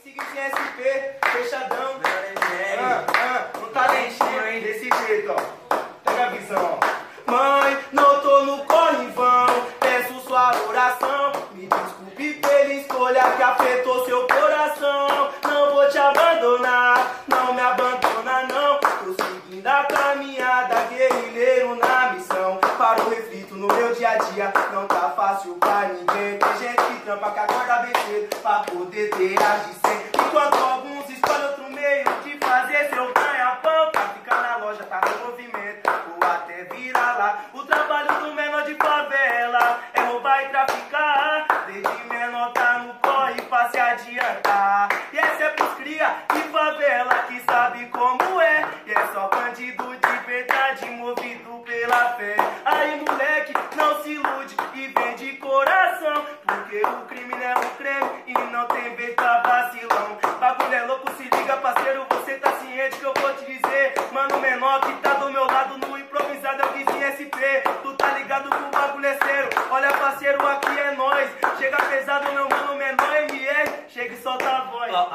Seguinte SP, fechadão. Um talentinho desse jeito, ó. Pega a visão, ó. Mãe, não tô no corre em vão. Peço sua oração. Me desculpe pela escolha que afetou seu coração. Não vou te abandonar, não me abandona não. Tô seguindo a caminhada, guerrilheiro na missão. Paro, reflito no meu dia a dia. Não tá fácil pra ninguém. Tem gente que trampa que acorda bem cedo pra poder ter as de 100. Enquanto alguns escolhem outro meio de fazer seu ganha-pão. Pra ficar na loja, tá no movimento, ou até virar lá. O trabalho do menor de favela é roubar e traficar. Desde menor tá no corre pra se adiantar. E essa é pros cria de favela que sabe como é. E é só bandido de verdade movido pela fé. Aí moleque, não se ilude e vem de coração. Porque o crime não é um creme e não tem vez pra vacilão. Bagulho é louco, se liga parceiro, você tá ciente que eu vou te dizer. Mano menor que tá do meu lado no improvisado é o vizinho SP. Tu tá ligado que o bagulho é sério. Olha parceiro, aqui é nóis. Chega pesado meu mano menor MR. Chega e solta a voz. Oh,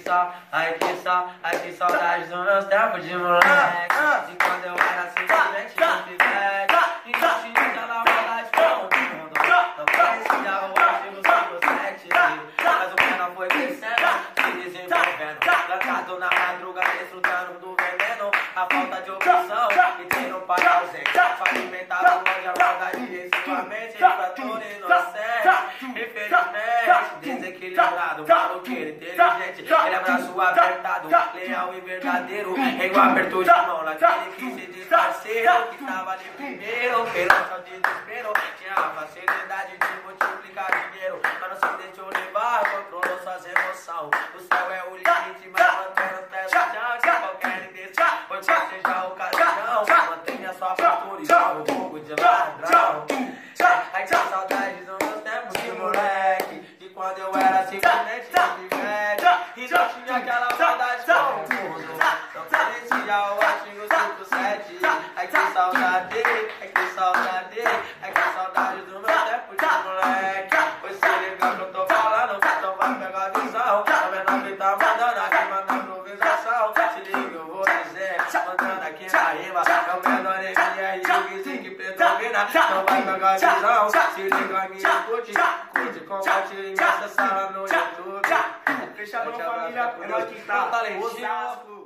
ai que saudade dos meus tempos de moleque. De quando eu era assim, divertido, pivete. Então tinha aquela vontade de todo mundo. Eu parecia o artigo 57. Mas o menor foi crescendo, se desenvolvendo. Trancado na madruga, desfrutando do veneno. A falta de opção e ter um pai ausente. Pavimentado longe a maldade em sua mente. Infrator inocente, infelizmente desequilibrado, maluqueiro, inteligente. Ele abraço apertado, leal e verdadeiro. Em um aperto de mão naquele que se diz parceiro. Que tava ali primeiro, perante ao desespero. Tinha a facilidade de multiplicar dinheiro. Mas não se deixou levar, controlou suas emoções. O céu é o limite, mas mantendo os pés no chão. De qualquer intenção, foi qual seja a ocasião. Mantenha sua postura e joga o fogo de ladrão. Ai que saudade dos meus tempos de moleque. De quando eu era simplesmente pivete. E não tinha aquela maldade com o mundo. Não parecia o artigo 57. Ai que saudade, ai que saudade. Ai que saudade dos meus tempos de moleque. Pois se liga que eu tô falando, então vai pegar a visão. A menor que tá mandando aqui, manda improvisação. Se liga, eu vou dizer, mandando aqui na rima. É o menor MR e o vizinho que predomina. Então vai pegar a visão. Se liga, me escute, curte, compartilhe nessa sala no YouTube. Fechadão família, é nóis que tá. Osasco.